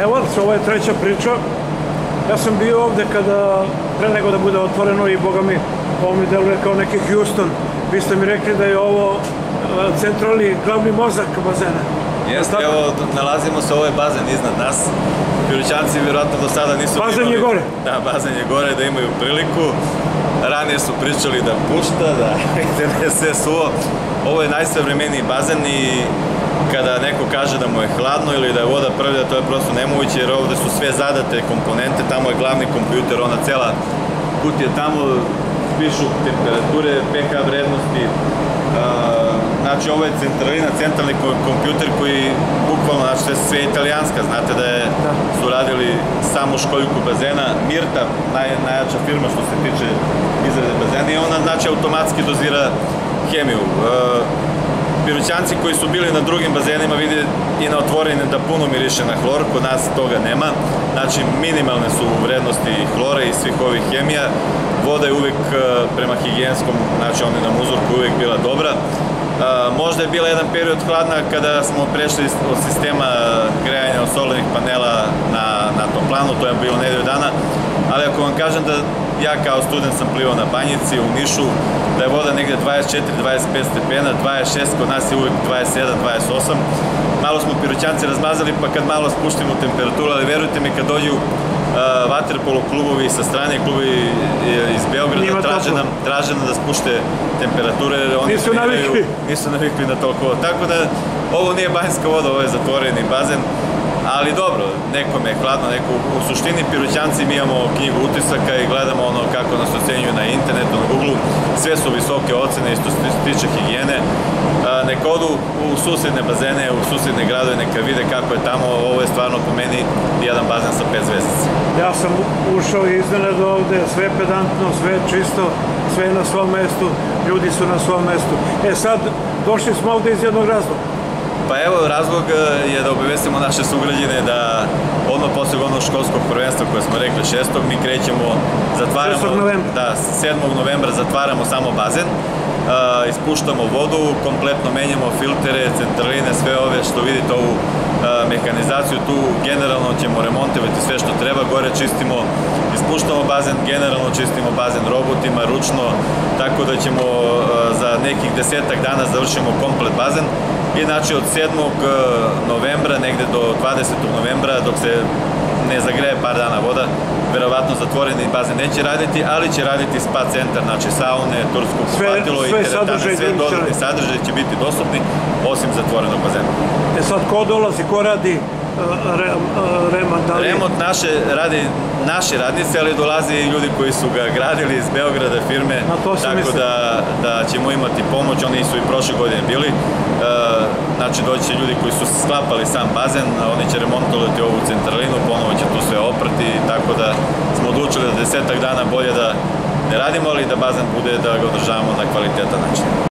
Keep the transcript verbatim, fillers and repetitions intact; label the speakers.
Speaker 1: Evo, ovo je treća priča. Ja sam bio ovde kada, pre nego da bude otvoreno i boga mi, ovo mi deluje kao neki Houston. Vi ste mi rekli da je ovo centralni glavni mozak bazena.
Speaker 2: Jeste, evo, nalazimo se, ovo je bazen iznad nas. Piroćanci vjerojatno do sada nisu...
Speaker 1: Bazen je gore.
Speaker 2: Da, bazen je gore, da imaju priliku. Ranije su pričali da pušta, da je sve suvo. Ovo je najsavremeniji bazen i kada neko kaže da mu je hladno ili da je voda prlja, to je prosto nemoguće, jer ovde su sve zadate komponente, tamo je glavni kompjuter, ona cela kutija tamo, pišu temperature, pH vrednosti. Znači, ovo je centralina, centralni kompjuter koji bukvalno, znači, sve je italijanska, znate da su radili samu školjku bazena, Mirta, najjača firma što se tiče izrade bazena, i ona, znači, automatski dozira hemiju. Piroćanci koji su bili na drugim bazenima vide i na otvorene da puno miriše na hlor, kod nas toga nema. Znači, minimalne su vrednosti hlora i svih ovih hemija. Voda je uvek prema higijenskom, znači on je na uzorku uvek bila dobra. Možda je bila jedan period hladna kada smo prešli od sistema grejanja od solarnih panela na toplanu, to je bilo nedelju dana, ali ako vam kažem da ja kao student sam plivao na Banjici u Nišu, da je voda negde dvadeset četiri do dvadeset pet stepena, dvadeset šest, kod nas je uvek dvadeset sedam do dvadeset osam. Malo smo Piroćanci razmazali, pa kad malo spustimo temperaturu, ali verujte mi, kad dođu vaterpolo klubovi sa strane, klubovi iz Beograda, traže nam da spušte temperature, oni nisu navikli na toliko voda. Tako da, ovo nije banjska voda, ovo je zatvoreni bazen, ali dobro, nekome je hladno, neko u suštini Piroćanci, mi imamo knjigu utisaka i gledamo ono kako nas ocenjuju na internetu, na Google, sve su visoke ocene isto se tiče higijene. Neka odu u susedne bazene, u susedne gradove, neka vide kako je tamo, ovo je stvarno po meni jedan bazen sa pet zvezdica.
Speaker 1: Ja sam ušao i iznenada ovde, sve pedantno, sve čisto, sve na svom mestu, ljudi su na svom mestu. E sad, došli smo ovde iz jednog razloga.
Speaker 2: Pa evo, razlog je da obavestimo naše sugrađane da odmah posle onog školskog prvenstva koje smo rekli šestog mi krećemo, zatvaramo, da, sedmog novembra zatvaramo samo bazen, ispuštamo vodu, kompletno menjamo filtere, centraline, sve ove što vidite, ovu mehanizaciju, tu generalno ćemo remontovati sve što treba, gore čistimo, ispuštamo bazen, generalno čistimo bazen robotima, ručno, tako da ćemo za nekih desetak dana završimo komplet bazen. I znači od sedmog novembra, negde do dvadesetog novembra, dok se ne zagreje par dana voda, verovatno zatvoreni bazen neće raditi, ali će raditi spa centar, znači saune, tursko kupatilo i teretane, sve dodatni sadržaj će biti dostupni, osim zatvorenog bazena.
Speaker 1: E sad, ko dolazi, ko radi remont?
Speaker 2: Remont radi naši radnici, ali dolaze i ljudi koji su ga gradili iz Beograda, firme, tako da ćemo imati pomoć, oni su i prošle godine bili. Znači, doći će ljudi koji su sklapali sam bazen, oni će remontovati ovu centralinu, ponovo će tu sve oprati, tako da smo odlučili da desetak dana bolje da ne radimo, ali da bazen bude, da ga održavamo na kvalitetan način.